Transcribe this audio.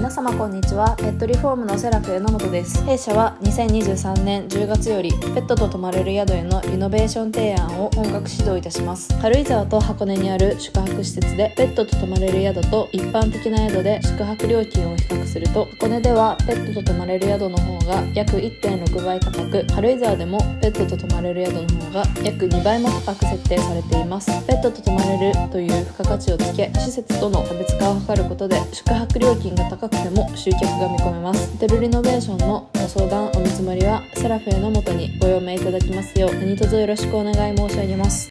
皆様こんにちは。ペットリフォームのセラフ榎本です。弊社は2023年10月よりペットと泊まれる宿へのリノベーション提案を本格始動いたします。軽井沢と箱根にある宿泊施設でペットと泊まれる宿と一般的な宿で宿泊料金を比較すると、箱根ではペットと泊まれる宿の方が約 1.6 倍高く、軽井沢でもペットと泊まれる宿の方が約2倍も高く設定されています。ペットと泊まれるという付加価値をつけ、施設との差別化を図ることで宿泊料金が高くても集客が見込めます。ホテルリノベーションのご相談お見積もりはセラフ榎本にご用命いただきますよう何卒よろしくお願い申し上げます。